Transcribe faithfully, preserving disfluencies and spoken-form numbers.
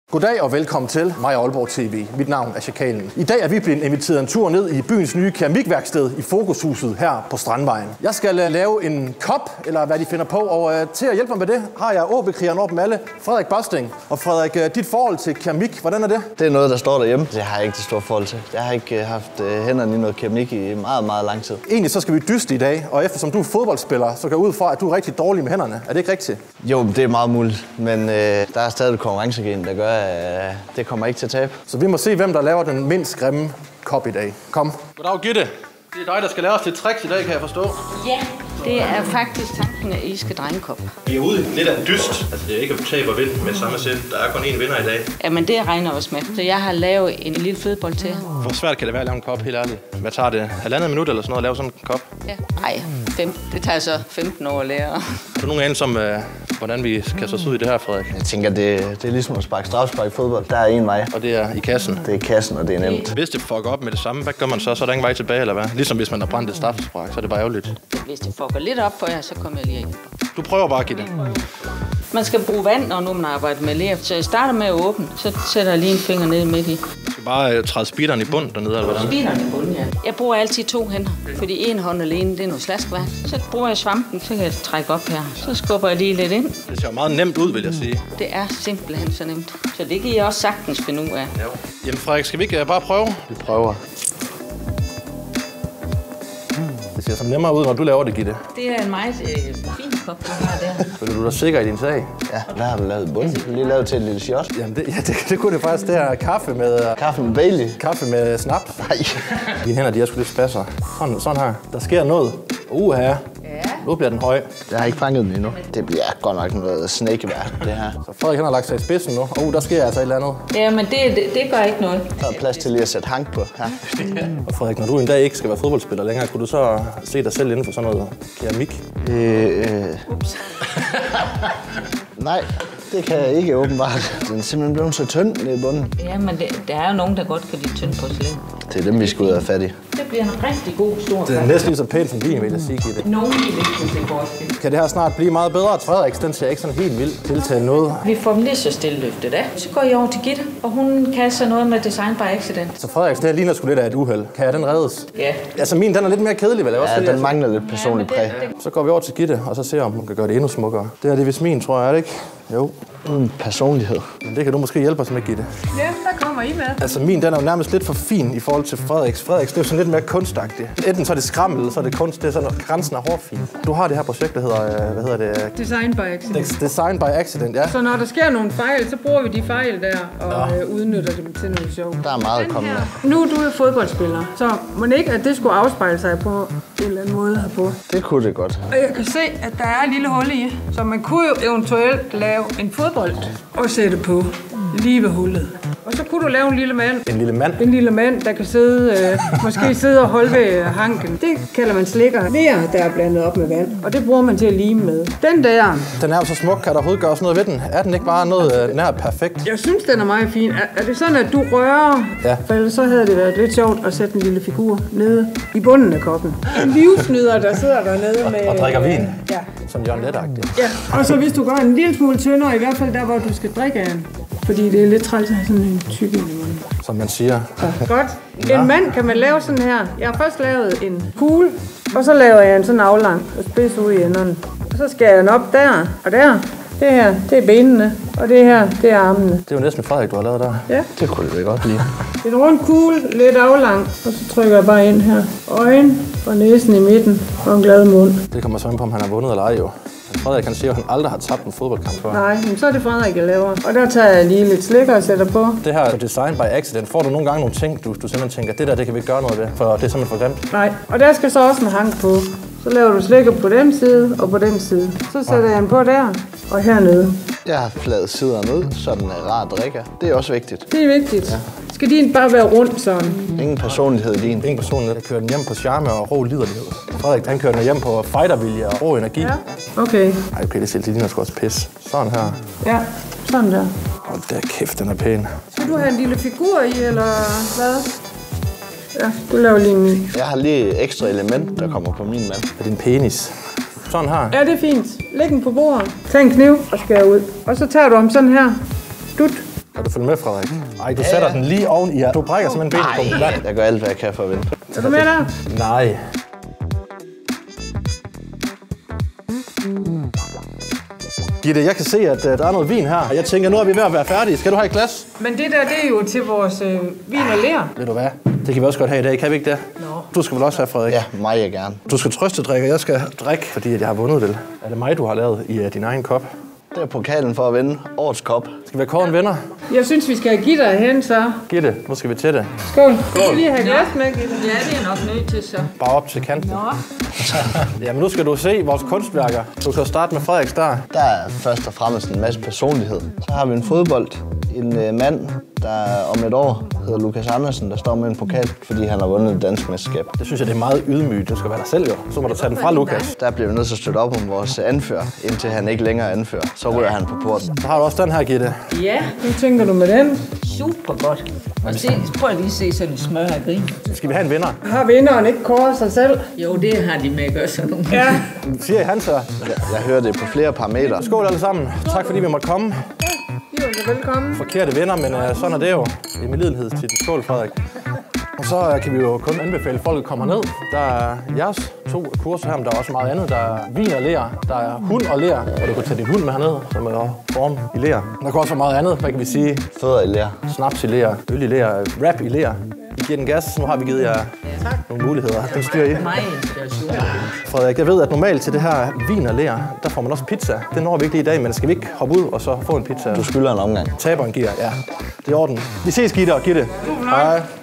Goddag og velkommen til mig og Aalborg T V. Mit navn er Chakalen. I dag er vi blevet inviteret en tur ned i byens nye keramikværksted i Fokushuset her på Strandvejen. Jeg skal lave en kop, eller hvad de finder på, og til at hjælpe mig med det har jeg O B-krigeren over dem alle, Frederik Bosting. Og Frederik, dit forhold til keramik, hvordan er det? Det er noget, der står derhjemme. Det har jeg ikke det store forhold til. Jeg har ikke haft hænderne i noget keramik i meget, meget lang tid. Egentlig så skal vi dyste i dag, og eftersom du er fodboldspiller, så går jeg ud fra, at du er rigtig dårlig med hænderne. Er det ikke rigtigt? Jo, det er meget muligt, men øh, der er stadig et konkurrencegen, der gør, at det kommer ikke til at tabe. Så vi må se, hvem der laver den mindst grimme kop i dag. Kom. Goddag, Gitte. Det er dig, der skal lære os lidt tricks i dag, kan jeg forstå. Ja, det er faktisk tanken, at I skal dreje en kop. Vi er ude lidt af en dyst. Altså, det er ikke at tabe og vinde med samme sæt. Der er kun én vinder i dag. Jamen, det regner også med. Så jeg har lavet en lille fødebold til. Hvor svært kan det være at lave en kop, helt ærligt? Hvad tager det? Halvandet minut eller sådan noget at lave sådan en kop? Ja. Nej, fem. Det tager så femten år at lære. Er du nogen anelse om, uh, hvordan vi kaster os ud i det her, Frederik? Jeg tænker, det, det er ligesom at sparke straffespark i fodbold. Der er en vej. Og det er i kassen? Det er kassen, og det er nemt. Hvis det fucker op med det samme, hvad gør man så? Så er der ingen vej tilbage, eller hvad? Ligesom hvis man har brændt et straffespark, så er det bare ærgerligt. Hvis det fucker lidt op for jer, så kommer jeg lige ind. Du prøver bare at give det. Man skal bruge vand, når nu man arbejder med ler. Så jeg starter med at åbne, så sætter jeg lige en finger ned midt i. Du skal bare uh, træde speederen i bund dernede, eller hvordan? Speederen i bunden, ja. Jeg bruger altid to hænder, fordi en hånd alene, det er noget slaskevand. Så bruger jeg svampen, så kan jeg trække op her. Så skubber jeg lige lidt ind. Det ser meget nemt ud, vil jeg sige. Det er simpelthen så nemt. Så det kan I også sagtens finde ud af. Ja. Jamen Frederik, skal vi ikke uh, bare prøve? Vi prøver. Det ser så nemmere ud, når du laver det, Gitte. Det er en meget øh, fin kop, du har der. Føler du dig sikker i din sag? Ja, hvad har du lavet i bunden? Du har lige lavet til en lille shot. Jamen, det, ja, det, det kunne det faktisk. Det er kaffe med... Kaffe med Bailey. Kaffe med snaps. Nej. Dine hænder, de er sgu lidt spasser. Sådan, sådan her. Der sker noget. Uha. Ja. Nu bliver den høj. Jeg har ikke fanget den endnu. Det bliver godt nok noget snakevær, det her. Så Frederik, han har lagt sig i spidsen nu. Åh, uh, der sker altså et eller andet. Ja, men det, det, det gør ikke noget. Der er plads til lige at sætte hank på. Ja. Og Frederik, når du en dag ikke skal være fodboldspiller længere, kunne du så se dig selv inden for sådan noget keramik? Øh, øh. Ups. Nej, det kan jeg ikke åbenbart. Den er simpelthen blevet så tynd nede i bunden. Ja, men det, der er jo nogen, der godt kan lide tynd porcelæn. Det er dem, vi skal ud og have fat i. Det bliver en rigtig god stor. Det er næsten lige så pænt som din, vil jeg sige, Gitte. Nogen vil ikke kunne se forskel. Kan det her snart blive meget bedre? Frederik, den ser ikke sådan helt vildt tiltale noget. Vi får dem lige så stille løftet af. Så går I over til Gitte, og hun kan så noget med design by accident. Så Frederik, det her ligner sgu lidt af et uheld. Kan jeg den reddes? Ja. Altså min, den er lidt mere kedelig, vel? Også, Ja, den mangler lidt personlig præg. Så går vi over til Gitte, og så ser om hun kan gøre det endnu smukkere. Det her det er vist min, tror jeg, er det ikke? Jo. Uden personlighed. Men det kan du måske hjælpe os med, Gitte. Ja, der kommer I med. Altså min, den er jo nærmest lidt for fin i forhold til Frederiks. Frederiks, det er jo sådan lidt mere kunstagtigt. Enten så er det skrammel, eller så er det kunst. Det er sådan, grænsen er hårfin. Du har det her projekt, der hedder, hvad hedder det? Design by accident. Design by accident, ja. Så når der sker nogle fejl, så bruger vi de fejl der og ja. øh, udnytter dem til noget sjov. Der er meget at komme med. Nu er du jo fodboldspiller, så må ikke, at det skulle afspejle sig på en eller anden måde herpå. Det kunne det godt. Og jeg kan se, at der er et lille hul i, så man kunne jo eventuelt lave en fodbold og sætte på lige ved hullet. Og så kunne du lave en lille mand. En lille mand? En lille mand, der kan sidde, øh, måske sidde og holde ved hanken. Det kalder man slikker. Ler, der er blandet op med vand. Og det bruger man til at lime med. Den der. Den er jo så smuk. Kan der overhovedet gøres noget ved den? Er den ikke bare noget øh, nær perfekt? Jeg synes, den er meget fin. Er, er det sådan, at du rører? Ja. For ellers så havde det været lidt sjovt at sætte en lille figur nede i bunden af koppen. En livsnyder, der sidder dernede og, med... Og drikker vin? Ja. Som Jørgen Let-agtigt. Ja, og så hvis du gør en lille smule tyndere, i hvert fald der, hvor du skal drikke af den. Fordi det er lidt træls at have sådan en tyk i munden. Som man siger. Ja. Godt. En mand kan man lave sådan her. Jeg har først lavet en kugle, og så laver jeg en sådan aflang og spids ud i enderne. Og så skærer jeg den op der og der. Det her, det er benene, og det her, det er armene. Det er jo næsten Frederik, du har lavet der. Ja. Det kunne det godt lide. En rund kugle, lidt aflang, og så trykker jeg bare ind her. Øjen og næsen i midten, og en glad mund. Det kommer så ind på, om han har vundet eller ej jo. Frederik kan sige, at han aldrig har tabt en fodboldkamp før. Nej, men så er det Frederik, jeg laver. Og der tager jeg lige lidt slikker og sætter på. Det her design by accident, får du nogle gange nogle ting, du, du simpelthen tænker, det der, det kan vi ikke gøre noget ved, for det er simpelthen for grimt. Nej, og der skal så også en hank på. Så laver du slikker på den side og på den side. Så sætter jeg den på der og hernede. Jeg har fladet siderne ud, så den er rar at drikke. Det er også vigtigt. Det er vigtigt. Ja. Skal din bare være rundt sådan? Ingen personlighed i din. Ingen personlighed. Jeg kører den hjem på charme og rå liderlighed. Frederik, han kører den hjem på fightervilje og rå energi. Ja. Okay. Ej, okay, det ser til, at også pis. Sådan her. Ja, sådan der. Hold da kæft, den er pæn. Skal du have en lille figur i, eller hvad? Ja, du laver lige en ny. Jeg har lige et ekstra element, der kommer på min mand. Er det en penis? Sådan her. Ja, det er fint. Læg den på bordet. Tag en kniv og skær ud. Og så tager du om sådan her. Dut. Kan du følge med, Frederik? Ej, du sætter ja, ja. den lige oven i her. Du brækker simpelthen benet på den. Jeg gør alt, hvad jeg kan for at vinde. Er du med der? Nej. Gitte, jeg kan se, at uh, der er noget vin her. Jeg tænker, nu er vi ved at være færdige. Skal du have et glas? Men det der, det er jo til vores øh, vin og ler. Ved du hvad? Det kan vi også godt have i dag, kan vi ikke det? Nå. Du skal vel også have, Frederik? Ja, mig jeg gerne. Du skal trøste drikke, og jeg skal drikke, fordi jeg har vundet vel. Er det mig, du har lavet i uh, din egen kop? Det er pokalen for at vinde årets kop. Skal vi have kåren venner? Jeg synes, vi skal have Gitte hen, så. Gitte, nu skal vi til det. Skål. Skål. Du lige have glas med, Gitte. Ja, det er nok nødt til, så. Bare op til kanten. Nå. Jamen, nu skal du se vores kunstværker. Du kan starte med Frederiks der. Der er først og fremmest en masse personlighed. Så har vi en fodbold. En øh, mand, der om et år hedder Lukas Andersen, der står med en pokal, fordi han har vundet et dansk mesterskab. Det synes jeg, det er meget ydmygt. Det skal være dig selv, jo. Så må du tage den fra Lukas. Der bliver vi nødt til at støtte op om vores anfører, indtil han ikke længere anfører. Så ryger han på porten. Så har du også den her, Gitte. Ja. Nu tænker du med den. Super godt. Og se, prøv lige at se sådan en smør af grin. Skal vi have en vinder? Har vinderen ikke kåret sig selv? Jo, det har de med at gøre sådan nogle. Ja. Siger I han så? Jeg, jeg hører det på flere parametre. Skål alle sammen. Tak fordi vi måtte komme. I er velkommen. Forkerte venner, men uh, sådan er det jo. Det er med lidenhed til dit skål, Frederik. Og så uh, kan vi jo kun anbefale, at folk kommer ned. Der er jeres to kurser her, men der er også meget andet. Der er vin og ler, der er hund og ler, og du kan tage din hund med herned, som er form i ler. Der kan også være meget andet, hvad kan vi sige? Fødder i ler. Snaps i ler, øl i ler, rap i ler. I giver den gas, nu har vi givet jer ja, nogle muligheder. Den styrer I. Meget inspiration. Frederik, jeg ved, at normalt til det her vin og ler, der får man også pizza. Det når vi ikke lige i dag, men skal vi ikke hoppe ud og så få en pizza? Du skylder en omgang. Taberen giver, ja. Det er orden. Vi ses, Gitte og Gitte. Hej.